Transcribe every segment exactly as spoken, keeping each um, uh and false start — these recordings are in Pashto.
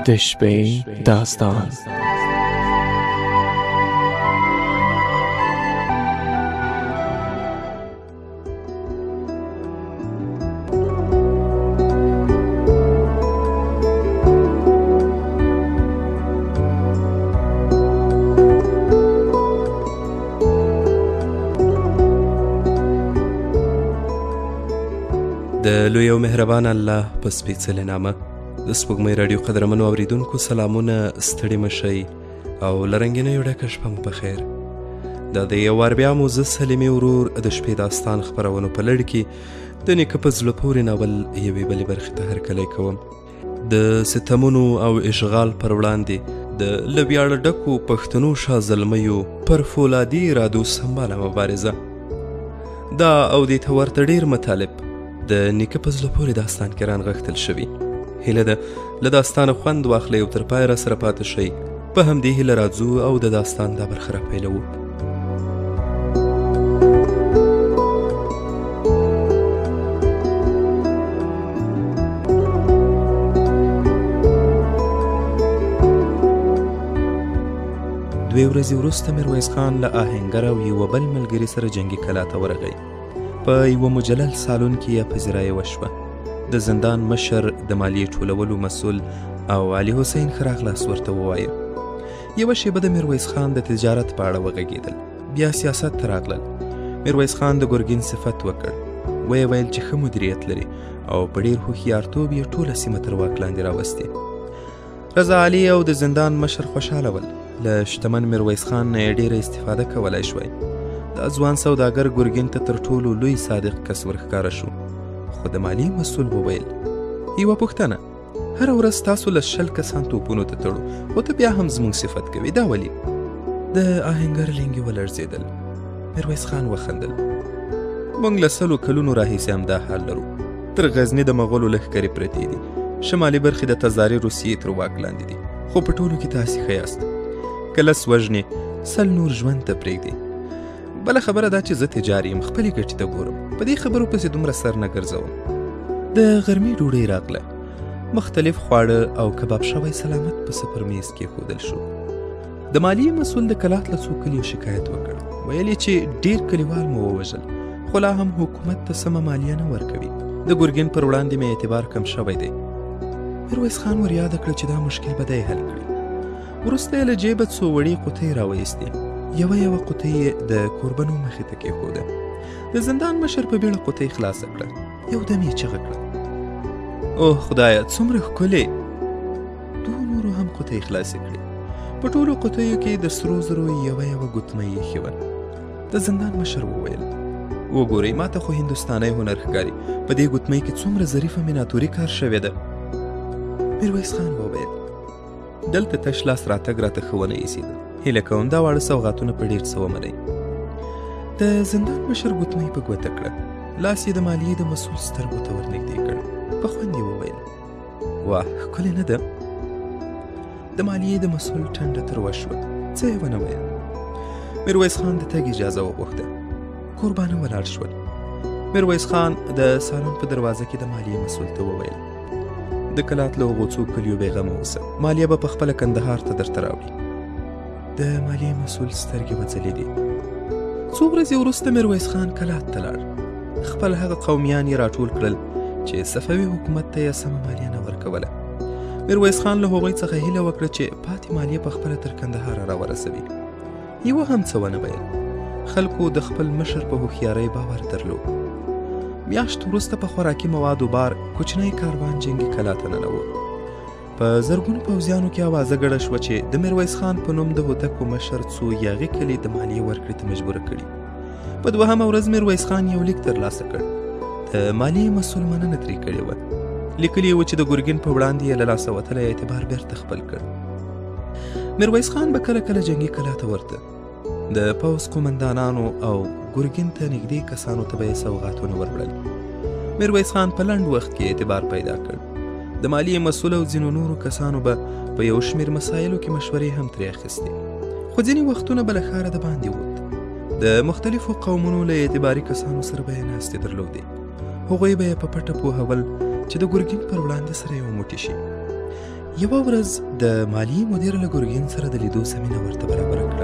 د شپې داستان. د لوی او مهربان الله په سپېڅلې نامه د سپوږمۍ راډیو قدرمنو اورېدونکو سلامونه، ستړي مشئ او له رنګینیو ډکه شپه مو په خیر. دا د یو وار بیا مو زه سلیمي ورور د شپې داستان خپرونو په لړ کې د نیکه په زړه پورې ناول یوې بلې برخې ته هرکلی کوم. د ستمونو او اشغال پر وړاندې د له ویاړه ډکو پښتنو شاه زلمیو پر فولادي ارادو سمباله مبارزه. دا او دې ته ورته ډېر مطالب د نیکه په زړه پورې داستان کې رانغښتل شوي. هیله ده له داستانه خوند واخلئ او تر پایه راسره پاتې شئ. په همدې هیله راځو او د داستان دا برخه راپیلوو. دوی ورځې وروسته میرویس خان له آهنګر او یوه بل ملګري سره جنګي کلا ته ورغی. په یوه مجلل سالون کې یې پذیرایي وشوه. د زندان مشر د مالیې ټولولو مسؤل او علي حسین ښه راغلاست ورته ووایه. یوه شیبه د میرویس خان د تجارت په اړه وغږېدل. بیا سیاست ته راغلل. میرویس خان د ګرګین صفت وکړ. ویې ویل چې ښه مدیریت لري او په ډېر هوښیارتوب یې ټوله سیمه تر واک لاندې راوستې. رضا علي او د زندان مشر خوشحاله ول. له شتمن میرویس خان نه یې ډېره استفاده کولی شوی. دا ځوان سوداګر ګرګین ته تر ټولو لوی صادق کس ورښکاره شو. خو د مالیې مسؤل وویل، یوه پوښتنه، هره ورځ تاسو له شل کسان توپونو ته تړو، خو ته بیا هم زموږ صفت کوي، دا ولې؟ د آهنګر لنګې ولړزېدل. میرویس خان وخندل. موږ له سلو کلونو راهیسې همدا حال لرو. تر غزني د مغولو لښکرې پرتې دي. شمالي برخې د تزاري روسیې تر واک لاندې دي، خو په ټولو کې تاسې ښه یاست. که لس وژنې، سل نور ژوند ته پرېږدي. بله خبره دا چې زه تجار یم، خپلې ګټې ته ګورم. په دې خبرو پسې دومره سر نه ګرځوم. د غرمې ډوډۍ راغله. مختلف خواړه او کباب شوی سلامت پسه پر میز کېښودل شو. د مالیې مسؤل د کلات له څو کلیو شکایت وکړ. ویل یې چې ډېر کلیوال مو ووژل، خو لا هم حکومت ته سمه مالیه نه ورکوي. د ګرګین پر وړاندې مې اعتبار کم شوی دی. میرویس خان ور یاده کړه چې دا مشکل به دی حل کړي. وروسته یې له جیبه څو وړې قوطۍ راویستې. یوه یوه قوطۍ یې د کوربنو مخې ته کېښوده. د زندان مشر په بیړه قوطۍ خلاصه کړه. یو دم یې چغه کړه، اوه خدایه څومره ښکلې. دوو نورو هم قوطۍ خلاصې کړې. په ټولو قوطیو کې د سرو زرو یوه یوه ګوتمۍ ایښې وه. د زندان مشر وویل، وګورئ، ما ته خو هندوستانی هنر ښکاري. په دې ګوتمۍ کې څومره ظریفه میناتوري کار شوې ده. میرویس خان وویل، دلته تش لاس راتګ راته ښه ونه ایسېده. هیله کوم دا واړه سوغاتونه په ډېر څه ومنئ. د زندان مشر ګوتمۍ په ګوته کړه. لاس یې د مالیې د مسؤل سترګو ته ورنږدې کړ. په خوند یې وویل، واه ښکلې نه ده؟ د مالیې د مسؤل ټنډه تروه شوه. څه یې ونه ویل. میرویس خان د تګ اجازه وغوښته. کوربانه ولاړ شول. میرویس خان د سالون په دروازه کې د مالیې مسؤل ته وویل، د کلات له هغو څو کلیو بېغمه اوسه. مالیه به پخپله کندهار ته درته راوړي. د مالیې مسؤل سترګې وځلېدې. څو ورځې وروسته میرویس خان کلات ته لاړ. خپل هغه قومیان یې راټول کړل چې صفوي حکومت ته یې سمه مالیه نه ورکوله. میرویس خان له هغوی څخه هیله وکړه چې پاتې مالیه پخپله تر کندهاره راورسوي. یوه هم څه ونه ویل. خلکو د خپل مشر په هوښیارۍ باور درلود. میاشت وروسته په خوراکي موادو بار کوچنی کاروان جنګي کلا ته ننوت. په زرګونو پوځیانو کې اوازه ګډه شوه چې د میرویس خان په نوم د هوتکو مشر څو یاغي کلي د مالیې ورکړې ته مجبوره کړي. په دوهمه ورځ میرویس خان یو لیک ترلاسه کړ. د مالیې مسؤل مننه ترې کړې وه. لیکلي یې وه چې د ګرګین په وړاندې یې له لاسه وتلی اعتبار بیرته خپل کړ. میرویس خان به کله کله جنګي کلا ته ورته. د پوځ قومندانانو او ګرګین ته نږدې کسانو ته به یې سوغاتونه وروړل. میرویس خان په لنډ وخت کې اعتبار پیدا کړ. د مالیې مسؤل او ځینو نورو کسانو به په یو شمېر مسایلو کې مشورې هم ترې اخیستې. خو ځینې وختونه به له ښاره د باندې ووت. د مختلفو قومونو له اعتباري کسانو سره به یې ناستې درلودې. هغوی به یې په پټه پوهول چې د ګرګین پر وړاندې سره یو موټی شي. یوه ورځ د مالیې مدیر له ګرګین سره د لیدو زمینه ورته برابره کړه.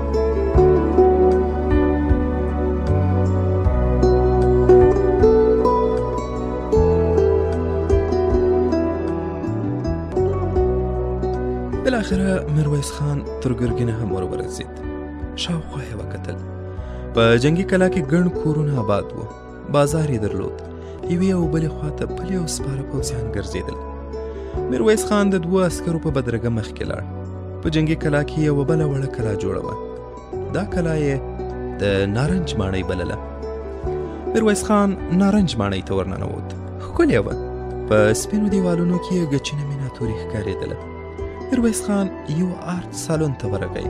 بالاخره میرویس خان تر ګرګینه هم ور ورسېد. شاوخوا یې وکتل. په جنګي کلا کې ګڼ کورونه آباد وو. بازار یې درلود. یوې او بلې خواته پلي او سپاره پوځیان ګرځېدل. میرویس خان د دوه عسکرو په بدرګه مخکې لاړ. په جنګي کلا کې یوه بله وړه کلا جوړه وه. دا کلا یې د نارنج ماڼۍ بلله. میرویس خان نارنج ماڼۍ ته ورننوت. ښکلې وه. په سپینو دیوالونو کې یې ګچینه میناتوري ښکارېدله. میرویس خان یو آرت سالون ته ورغی.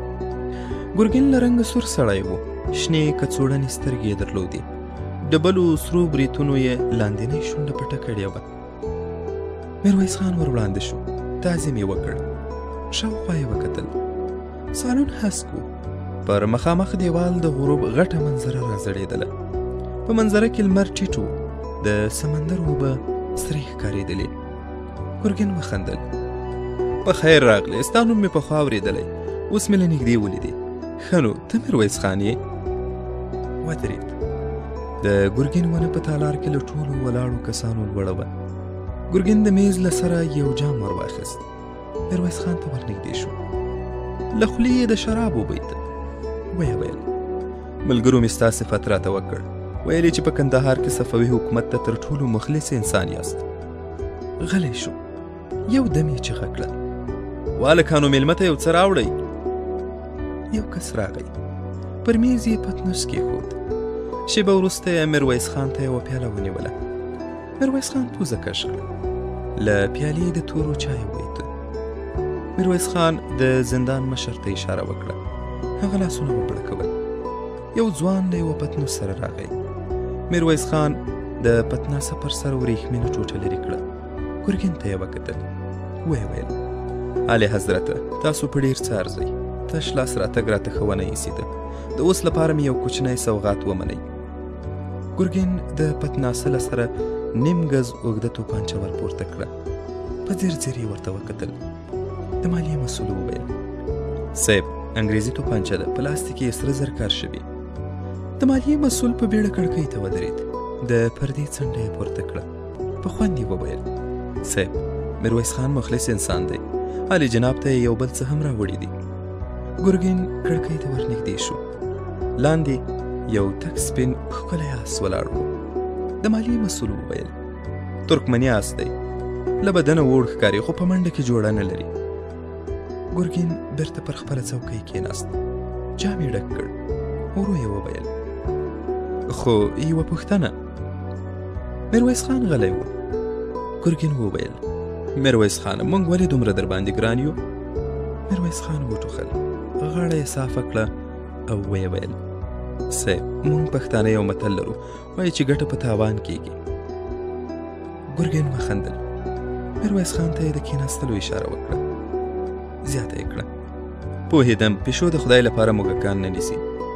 ګرګین له رنګه سور سړی و. شنې کڅوړنې سترګې یې درلودې. ډبلو سرو بریتونو یې لاندینۍ شونډه پټه کړې وه. میرویس خان ور وړاندې شو. تعظیم یې وکړ. شاوخوا یې وکتل. سالون هسک و. پر مخامخ دیوال د غروب غټه منظره راځړېدله. په منظره کې لمر ټیټ و. د سمندر اوبه سرې ښکارېدلې. ګرګین وخندل. په خیر راغلی. ستا نوم مې پخوا اورېدلی، اوس مې له نږدې ولیدې. ښه نو ته میرویس خان یې؟ ودرېد. د ګرګین ونه په تالار کې له ټولو ولاړو کسانو لوړه وه. ګرګین د میز له سره یو جام ور واخیست. میرویس خان ته ور نږدې شو. له خولې یې د شرابو بوی ته. ویې ویل ملګرو مې ستا صفت راته وکړ. ویل یې چې په کندهار کې صفوي حکومت ته تر ټولو مخلص انسان یاست. غلی شو. یو دم یې چیغه کړه. والکانو میلمه ته یو څه راوړئ. یو کس راغی. پر میز یې پتنوس کېښود. شیبه وروسته یې میرویس خان ته یوه پیاله ونیوله. میرویس خان پوزه کش کړه. له پیالې د تورو چای بوی ته. میرویس خان د زندان مشر ته اشاره وکړه. هغه لاسونه وبړکول. یو ځوان له یوه پتنوس سره راغی. میرویس خان د پتناسه پر سر وریښمینه ټوټه لرې کړه. ګرګین ته یې وکتل. ویې ویل اعلی حضرته، تاسو په ډېر څه ارزئ. تش لاس راتګ راته ښه ونه ایسېده. د اوس لپاره مې یو کوچنی سوغات ومنئ. ګرګین د پتناسه له سره نیم ګز اوږده توپانچه ور پورته کړه. په ځیر ځیر یې ورته وکتل. د مالیې مسؤل وویل صاحب، انګریزي توپانچه ده، په لاستیک یې سره زر کار شوي. د مالیې مسؤل په بیړه کړکۍ ته ودرېد. د پردې څنډه یې پورته کړه. په خوند یې وویل صاحب، میرویس خان مخلص انسان دی. علي جناب ته یو بل څه هم راوړي دي. ګرګین کړکۍ ته ور نږدې شو. لاندې یو تک سپین ښکلی آس ولاړ و. د مالیې مسؤل وویل ترکمني آس دی، له بدنه ووړ ښکاري، خو په منډه کې جوړه نه لري. ګرګین بېرته پر خپله څوکۍ کېناست. جام یې ډک کړ. ورو یې وویل خو یوه پوښتنه. میرویس خان غلی و. ګرګین وویل میرویس خان، موږ ولې دومره در باندې ګران یو؟ میرویس خان وټوخل. غاړه یې صافه کړه او ویې ویل صاحب، موږ پښتانه یو متل لرو، وایي چې ګټه په تاوان کېږي. ګرګین وخندل. میرویس خان ته یې د کېناستلو اشاره وکړه. زیاته یې کړه پوهېدم پیشو د خدای لپاره موږکان نه نیسي.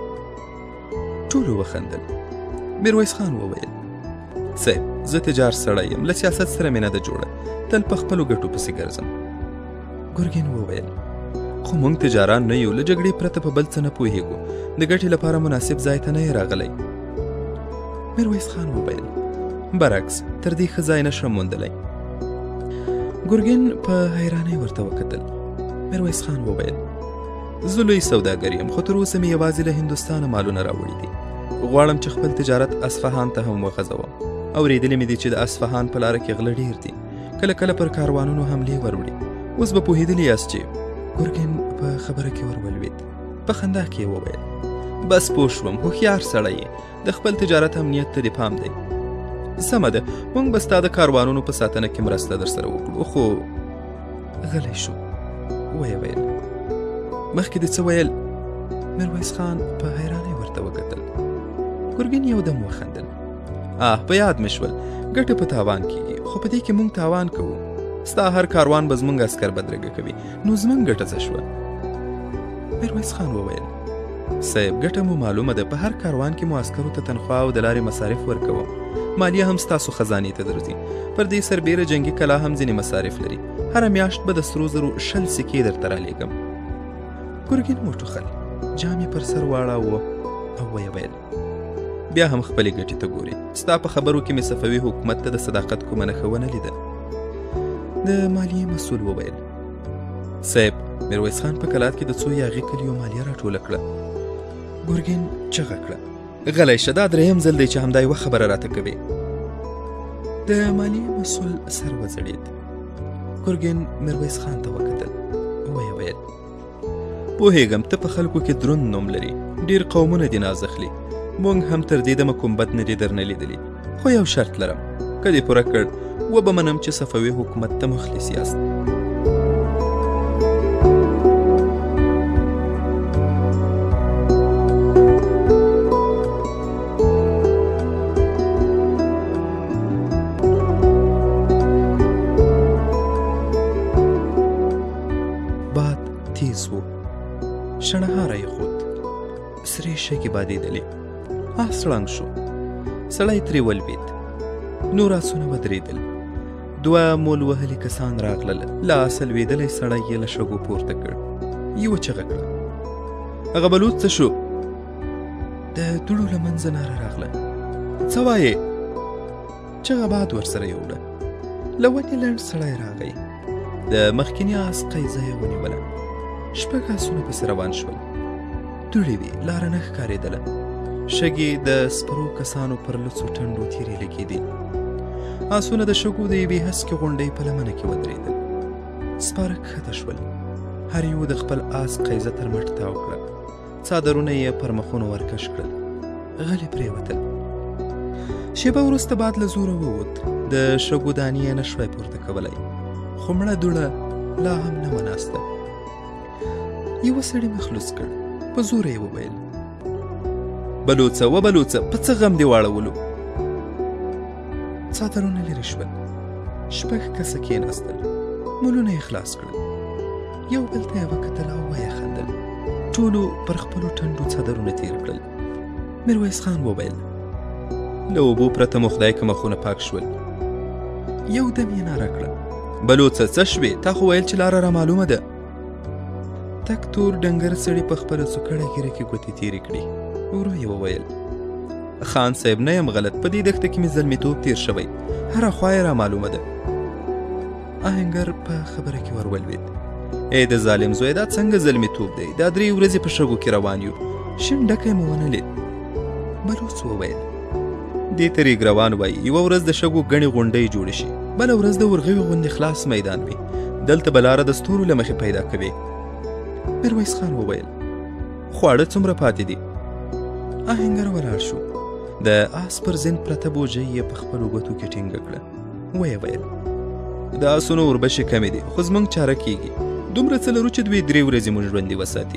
ټولو وخندل. میرویس خان وویل صاحب، زه تجار سړی یم، له سیاست سره مې نه ده جوړه، تل په خپلو ګټو پسې ګرځم. ګرګین وویل خو موږ تجاران نه یو، له جګړې پرته په بل څه نه پوهېږو، د ګټې لپاره مناسب ځای ته نه یې راغلی. میرویس خان وویل برعکس، تر دې ښه ځای نشم موندلی. ګرګین په حیرانۍ ورته وکتل. میرویس خان وویل زه لوی سوداګر یم، خو تر اوسه مې یوازې له هندوستانه مالونه راوړي دي. غواړم چې خپل تجارت اصفهان ته هم وغځوم. اورېدلې مې دي چې د اصفهان په لاره کې غله ډېر دي، کله کله پر کاروانونو حملې وروړي. اوس به پوهېدلي یاست چې ګرګین په خبره کې ور ولوېد. په خندا کې یې وویل بس پوه شوم، هوښیار سړی یې، د خپل تجارت امنیت ته دې پام دی. سمه ده، موږ به ستا د کاروانونو په ساتنه کې مرسته در سره وکړو. خو غلی شو. ویې ویل مخکې دې څه ویل؟ میرویس خان په حیرانۍ ورته وکتل. ګرګین یو دم وخندل. آه، په یاد مې شول، ګټه په تاوان کېږي، خو په دې کې موږ تاوان کوو. ستا هر کاروان به زموږ عسکر بدرګه کوي، نو زموږ ګټه څه شوه؟ میرویس خان وویل صاحب، ګټه مو معلومه ده، په هر کاروان کې مو عسکرو ته تنخوا او د لارې مصارف ورکوم. مالیه هم ستاسو خزانې ته درځي. پر دې سربیره جنګي کلا هم ځینې مصارف لري. هره میاشت به د سرو زرو شل سکې درته رالیږم. ګرګین وټوخل، جام یې پر سر واړاوه او ویې ویل بیا هم خپلې ګټې ته ګورې. ستا په خبرو کې مې صفوي حکومت ته د صداقت کومه نښه ونه لیده. د مالیې مسؤل وویل صاحب، میرویس خان په کلات کې د څو یاغي کلیو مالیه راټوله کړه. ګرګین چغه کړه غلی شه، دا درېیم ځل دی چې همدا یوه خبره راته کوې. د مالیې مسؤل سر وځړېد. ګرګین میرویس خان ته وکتل، ویې ویل پوهېږم ته په خلکو کې دروند نوم لري، ډېر قومونه دې ناز اخلي، موږ هم تر دې دمه کوم بد نه دي درنه لیدلي، خو یو شرط لرم، که دې پوره کړ وبه منم چې صفوي حکومت ته مخلص یاست. باد تیز و، شڼهاری یې خود، سرې شګې بادېدلې. آس ړنګ شو، سړی ترې ولوېد، نور آسونه ودرېدل. دوه مول وهلي کسان راغلل، له آسه لوېدلی سړی یې له شګو پورته کړ. یوه چغه کړه هغه بلوڅ څه شو؟ د دوړو له منځه ناره راغله څه وایې؟ چغه باد ورسره یوړه. له ونې لنډ سړی راغی، د مخکیني آس قیزه یې ونیوله. شپږ آسونه پسې روان شول. دوړې وې، لاره نه ښکارېدله. شګې د سپرو کسانو پر لڅو ټنډو تیرې لګېدې. آسونه د شګو د یوې هسکې غونډۍ په لمنه کې ودرېدل. سپاره کښته شول، هر یو د خپل آس قیزه تر مټ تاو کړه. څادرونه یې پر مخونو ورکش کړل، غلي پرېوتل. شېبه وروسته باد له زوره ووت، د شګو دانې یې نه شوی پورته کولی، خو مړه دوړه لا هم نه وه ناسته. یوه سړي مخلوص کړ، په زوره یې وویل بلوڅه و بلوڅه، په څه غم دې واړولو؟ څادرونه لرې شول، شپږ کسه کېناستل، مولونه یې خلاص کړل، یو بل ته یې وکتل او ویې خندل. ټولو پر خپلو ټنډو څادرونه تیر کړل. میرویس خان وویل له اوبو پرته مو خدای که مخونه پاک شول. یو دم یې ناره کړه بلوڅه څه شوې؟ تا خو ویل چې لاره را معلومه ده. تک تور ډنګر سړي په خپله څوکړه ږیره کې ګوتې تېرې کړې. ورو یې وویل خان صاحب نه یم غلط، په دې دښته کې مې زلمیتوب تیر شوی، هره خوا یې را معلومه ده. آهنګر په خبره کې ور ولوېد ای د ظالم زوی، دا څنګه زلمیتوب دی؟ دا درې ورځې په شګو کې روان یو، شین ډکی مو ونه لید. بلوڅ وویل دې ته ریګروان وایي. یوه ورځ د شګو ګڼې غونډۍ جوړې شي، بله ورځ د ورغوي غوندې خلاص میدان وي، دلته به لاره د ستورو له مخې پیدا کوي. میرویس خان وویل خواړه څومره پاتې دي؟ آهنګر ولاړ شو، د آس پر زین پرته بوجۍ یې په خپلو ګوتو کې ټینګه کړه. ویې ویل د آسونو وربشې کمې دي، خو زموږ چاره کېږي، دومره څه لرو چې دوی درې ورځې مو ژوندي وساتي.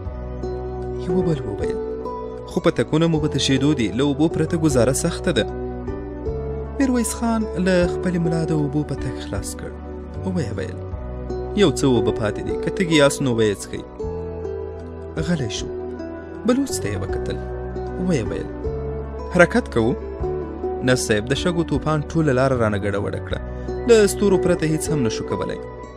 یوه بل وویل خو پتکونه مو په تشېدو دي، له اوبو پرته ګزاره سخته ده. میرویس خان له خپلې ملا د اوبو پتک خلاص کړ. ویې ویل یو څه اوبه پاتې دي، که تږي یاست نو ویې څښئ. غلی شو، بلوڅ ته یې وکتل. ویې ویل حرکت کوو؟ نه صاحب، د شګو توپان ټوله لاره رانه ګډوډه کړه، له ستورو پرته هیڅ هم نشو کولی.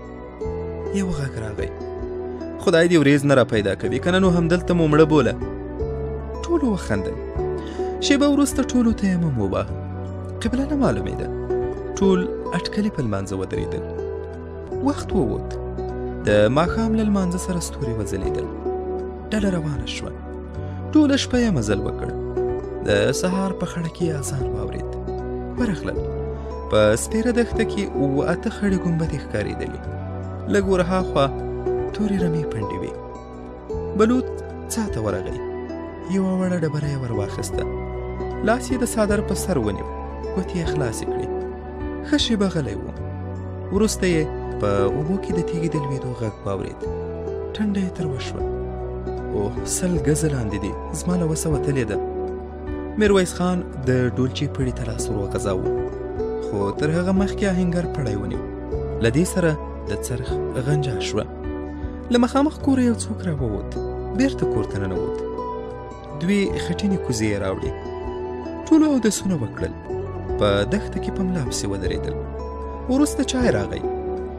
یو غږ راغی خدای دې ورېځ نه را پیدا کوي، که نه نو همدلته مو مړه بوله. ټولو وخندل. شېبه وروسته ټولو تیمم وواهه، قبله نه معلومېده. ټول اټکلي په لمانځه ودرېدل. وخت ووت، د ماښام له لمانځه سره ستوري وځلېدل. ډله روانه شوه، ټوله شپه یې مزل وکړ. د سهار په خړه کې اذان واورېد. ورغلل، په سپېره دښته کې اووه اته خړې ګنبدې ښکارېدلې. لږ ورهاخوا تورې رمې پنډې وې. بلوط څا ته ورغی، یوه وړه ډبره یې ور واخیسته، لاس یې د څادر په سر ونیو، ګوتې یې خلاصې کړې. ښه شېبه غلی و. وروسته یې په اوبو کې د تیږې د لوېدو غږ واورېد. ټنډه یې تروه شوه. اوه، سل ګزه لاندې دي، زما له وسه وتلې ده. میرویس خان د ډولچې پړي ته لاس ور وغځاوه، خو تر هغه مخکې آهنګر پړی ونیو. له دې سره د څرخ غنجا شوه. له مخامخ کوره یو څوک راووت، بېرته کور ته ننوت. دوې خټینې کوزې یې راوړې. ټولو اودسونه وکړل، په دښته کې په ملا پسې ودرېدل. وروسته چای راغی،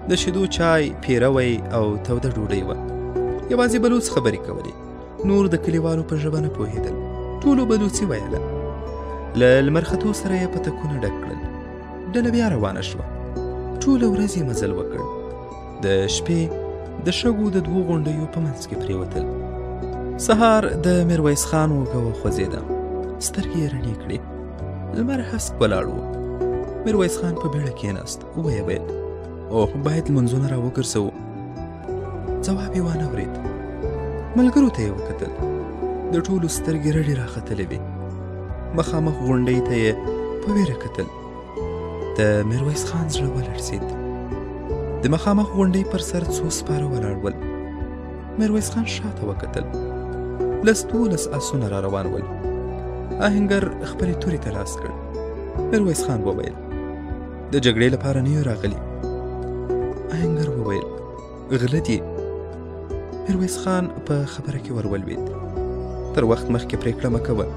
د شیدو چای، پیروی او توده ډوډۍ وه. یوازې بلوڅ خبرې کولې، نور د کلیوالو په ژبه نه پوهېدل. ټولو بلوڅي ویله. له لمر ختو سره یې پتکونه ډک کړل. ډله بیا روانه شوه. ټوله ورځ یې مزل وکړ. د شپې د شګو د دوو غونډیو په منځ کې پرېوتل. سهار د میرویس خان اوږه وخوځېده. سترګې یې رڼې کړې. لمر هسک ولاړ و. میرویس خان په بیړه کېناست. ویې ویل اوه باید لمونځونه را وګرځوو. ځواب یې وانه ورېد. ملګرو ته یې وکتل. د ټولو سترګې رډې راختلې وې. مخامخ غونډۍ ته یې په ویره کتل. د میرویس خان زړه ولړزېد. د مخامخ غونډۍ پر سر څو سپاره ولاړ ول. میرویس خان شاته وکتل. لس دولس آسونه را روان ول. آهنګر خپلې تورې ته لاس کړ. میرویس خان وویل د جګړې لپاره نه یو راغلي. آهنګر وویل غله دي. میرویس خان په خبره کې ور ولوېد. تر وخت مخکې پرېکړه مه کوه.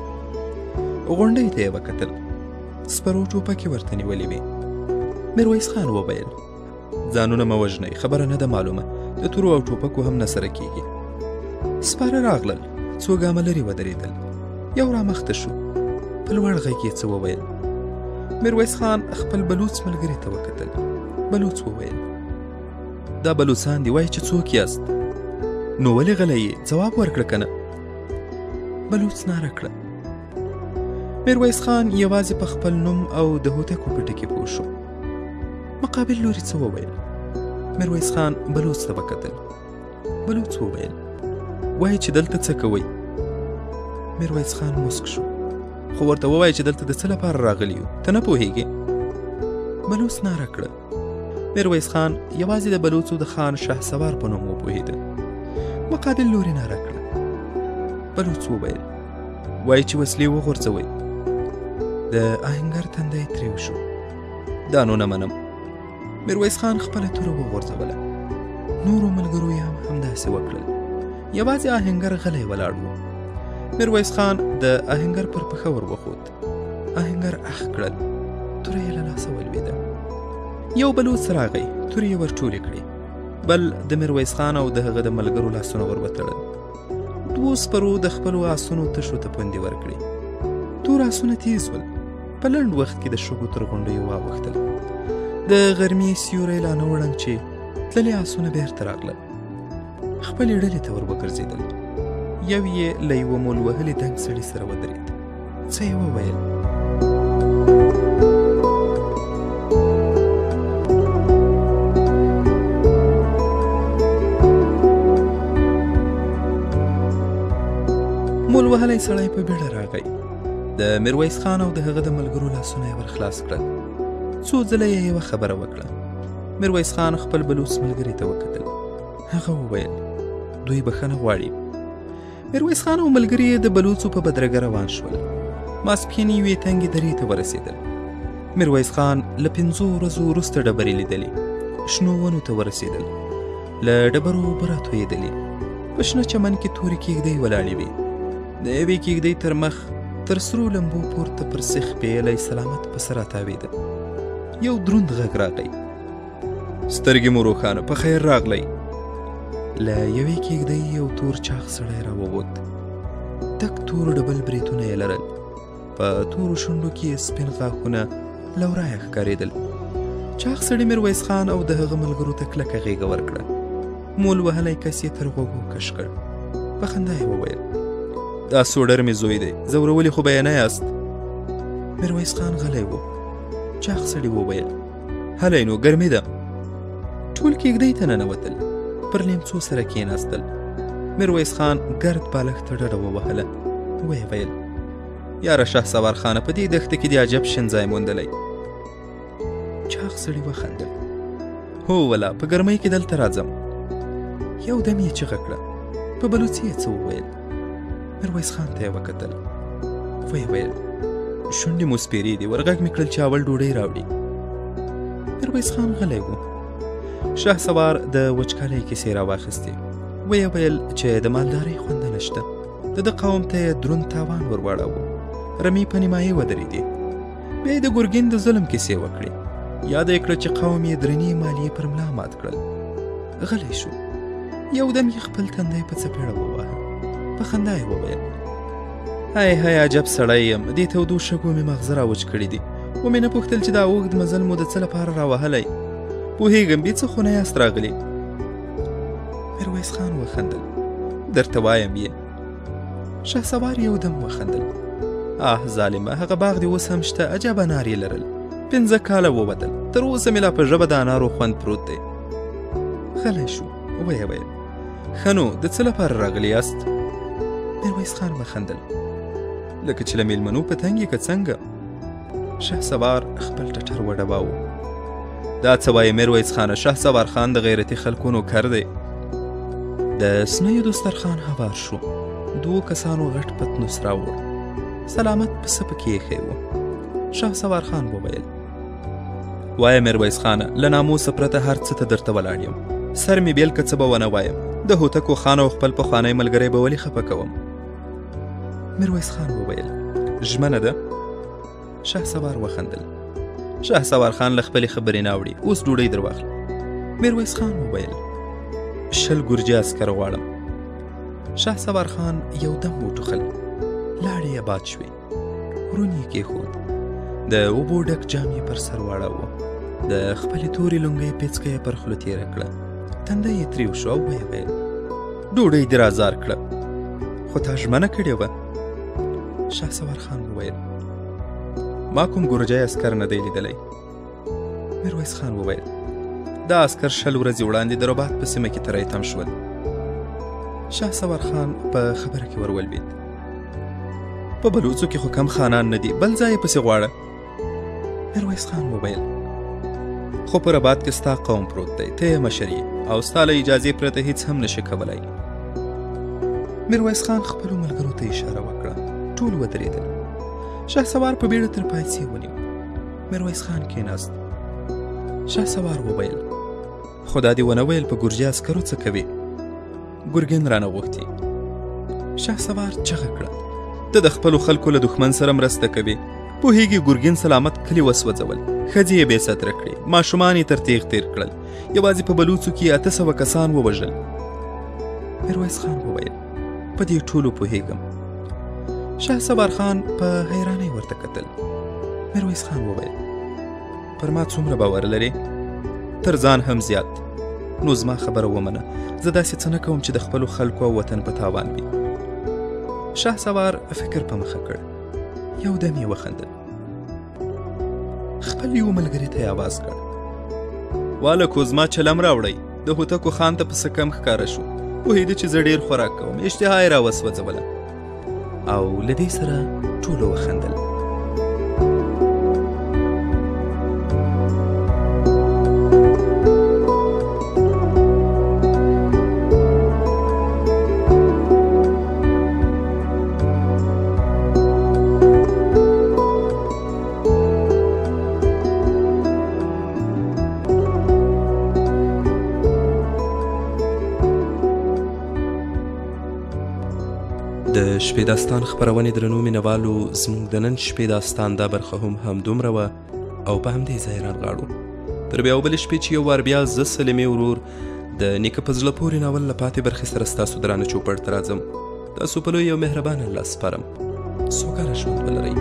غونډۍ ته یې وکتل. سپرو ټوپکې ورته نیولې وې. میرویس خان وویل ځانونه مه وژنئ، خبره نه ده معلومه، د تورو او ټوپکو هم نه سره کېږي. سپاره راغلل. څو ګامه لرې ودرېدل. یو رامخته شو. په لوړ غږ یې څه وویل. میرویس خان خپل بلوڅ ملګري ته وکتل. بلوڅ وویل دا بلوڅان دي، وایي چې څوک یاست؟ نو ولې غلی یې؟ ځواب ورکړه که نه؟ بلوڅ ناره کړه. میرویس خان یوازې په خپل نوم او د هوتکو په ټکي پوه شو. مقابل لوري څه وویل. میرویس خان بلوڅ ته وکتل. بلوڅ وویل وایي چې دلته څه کوئ؟ میرویس خان موسک شو. خو ورته ووایي چې دلته د څه لپاره راغلي یو؟ ته نه پوهېږې؟ بلوڅ ناره کړه. میرویس خان یوازې د بلوڅو د خان شهسوار په نوم وپوهېده. مقابل لوري ناره کړه. بلوڅ وویل وایي چې وسلې وغورځوئ. د آهنګر تندی تریو شو. دا نو نه منم. میرویس خان خپله توره وغورځوله. نورو ملګرو یې هم همداسې وکړل. یوازې آهنګر غلی ولاړ و. میرویس خان د آهنګر پر پښه ور وخوت. آهنګر اخ کړل. توره یې له لاسه ولوېده. یو بلوڅ راغی. تورې یې ور ټولې کړې. بل د میرویس خان او د هغه د ملګرو لاسونه ور وتړل. دوو سپرو د خپلو آسونو تشو ته پوندې ورکړې. تور آسونه تیز ول. په لنډ وخت کې د شګو تر غونډیو واوښتل. د غرمې سیوری لا نه وړنګ چې تللې آسونه بېرته راغلل. خپلې ډلې ته ور وګرځېدل. یو یې له یوه مول وهلي دنګ سړي سره ودرېد. څه یې وویل. مول وهلی سړی په بیړه راغی. د میرویس خان او د هغه د ملګرو لاسونه یې ور خلاص کړل. څو ځله یې یوه خبره وکړه. میرویس خان خپل بلوڅ ملګري ته وکتل. هغه وویل دوی بښنه غواړي. میرویس خان او ملګري یې د بلوڅو په بدرګه روان شول. ماسپښین یوې تنګې درې ته ورسېدل. میرویس خان له پنځو ورځو وروسته ډبرې لیدلې. شنو ونو ته ورسېدل. له ډبرو اوبه راتویېدلې. په شنه چمن کې تورې کېږدۍ ولاړې وې. د یوې کېږدۍ تر مخ تر سرو لمبو پورته پر سیخ پیلی سلامت پسه راتاوېده. یو دروند غږ راغی. سترګې مو روښانه، په خیر راغلی. له یوې کېږدۍ یو تور چاغ سړی راووت. تک تور ډبل بریتونه یې لرل. په تورو شونډو کې یې سپین غاښونه له ورایه ښکارېدل. چاغ سړي میرویس خان او د هغه ملګرو ته کلکه غېږه ورکړه. مول وهلی کس یې تر غوږو کش کړ. په خندا یې وویل دا سوډر مې زوی دی، ځورولي خو به یې نه یاست. میرویس خان غلی و. چاغ سړي وویل هلی نو ګرمي ده. ټول کېږدۍ ته ننوتل. پر لیمڅو سره کېناستل. میرویس خان ګرد بالښت ته ډډه ووهله. ویې ویل یاره شهسوار خانه، په دې دښته کې دې عجب شین ځای موندلی. چاغ سړي وخندل. هو ولا په ګرمۍ کې دلته راځم. یو دم یې چیغه کړه. په بلوڅي یې څه وویل. میرویس خان ته یې وکتل. ویې ویل شونډې مو سپېرې دي، ورغږ مې کړل چې اول ډوډۍ راوړي. میرویس خان غلی و. شهسوار د وچکالۍ کیسې راواخیستې. ویې ویل چې د مالدارۍ خونده نشته. د ده قوم ته یې دروند تاوان ور واړاوه. رمې په نیمایي ودرېدې. بیا یې د ګرګین د ظلم کیسې وکړې. یاد یې کړه چې قوم یې درنې مالیې پر ملا مات کړل. غلی شو. یو دم یې خپل تندی په څپېړه وواهه. په خندا یې وویل: هی هی عجب سړی یم، دې تودو شګو مې مغزه راوچ کړي دي. ومې نه پوښتل چې دا اوږد مزل مو د څه لپاره راوهلی؟ پوهېږم بې څه خو نه یاست راغلي. میرویس خان وخندل. درته وایم یې. شهسوار یو دم وخندل. آه ظالمه، هغه باغ دې اوس هم شته، عجب انار یې لرل. پنځه کاله ووتل، تر اوسه مې لا په ژبه د انارو خوند پروت دی. غلی شو. ویې ویل: ښه نو د څه لپاره راغلي یاست؟ میرویس خان وخندل. لکه چې له مېلمنو په تنګ یې که څنګه؟ شهسوار خپل ټټر وډباوه. دا څه وایې میرویس خانه؟ شهسوار خان د غیرتي خلکو نوکر دی. د سنیو دسترخوان هوار شو. دوو کسانو غټ پتنوس راوړ. سلامت پسه پکې ایښی و. شهسوار خان وویل: وایه میرویس خانه، له ناموسه پرته هر څه ته درته ولاړ یم. سر مې بیل که څه به ونه وایم. د هوتکو خان او خپل پخوانی ملګری به ولې خفه کوم؟ میرویس خان وویل: ژمنه ده؟ شهسوار وخندل. شهسوار خان له خپلې خبرې نه اوړي. اوس ډوډۍ در واخله. میرویس خان وویل: شل ګرجي عسکر غواړم. شهسوار خان یو دم وټوخل. لاړې یې باد شوې. ورون یې کېښود. د اوبو ډک جام یې پر سر واړاوه. د خپلې تورې لونګۍ پیڅکه یې پر خوله تېره کړه. تنده یې تریو شو او ویې ویل: ډوډۍ دې رازار کړه، خو تا ژمنه کړې وه. شهسوار خان وویل: ما کوم ګرجی عسکر نه دی لیدلی. میرویس خان وویل: دا عسکر شل ورځې وړاندې د رباط په سیمه کې تری تم شول. شهسوار خان په خبره کې ورولوېد. په بلوڅو کې خو کم خانان نه دي، بل ځای یې پسې غواړه. میرویس خان وویل: خو په رباط کې ستا قوم پروت دی، ته یې مشر یې او ستا له اجازې پرته هیڅ هم نشي کولی. میرویس خان خپلو ملګرو ته اشاره وکړه. ټول ودرېدل. شهسوار په بیړه تر پایڅې ونیو. میرویس خان کېناست. شهسوار وویل: خو دا دې ونه ویل په ګرجي عسکرو څه کوې؟ ګرګین رانه غوښتي. شهسوار چغه کړه: ته د خپلو خلکو له دښمن سره مرسته کوې. پوهېږي ګرګین سلامت کلي وسوځول، ښځې یې بې ستره کړې، ماشومان یې تر تیغ تېر کړل، یوازې په بلوڅو کې اته سوه کسان ووژل. میرویس خان وویل: په دې ټولو پوهېږم. شهسوار خان په حیرانۍ ورته کتل. میرویس خان وویل: پر ما څومره باور لرې؟ تر ځان هم زیات. نو زما خبره ومنه، زه داسې څه نه کوم چې د خپلو خلکو او وطن په تاوان وي. شهسوار فکر په مخه کړ. یو دم یې وخندل. خپل یو ملګري ته یې آواز کړ: والکو زما چلم راوړئ. د هوتکو خان ته پسه کم ښکاره شو. پوهېده چې زه ډېر خوراک کوم. اشتها یې راوسوځوله. او له دې سره ټولو وخندل. د شپې داستان خپرونې درنو مینوالو، زموږ د نن شپې داستان دا برخه هم همدومره وه او په همدې ځای رانغاړو. تر بیا بلې شپې چې یو وار بیا زه سلیمې ورور د نیکه په زړه پورې ناول له پاتې برخې سره ستاسو درانه چوپړ ته راځم. تاسو په لوی او مهربان الله سپارم. سوکاله ژوند ولرئ.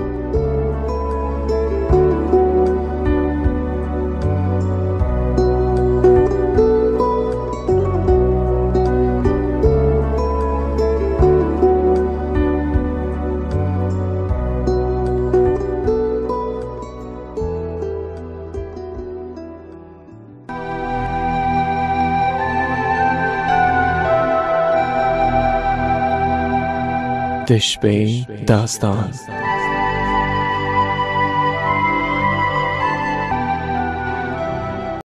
د شپې داستان.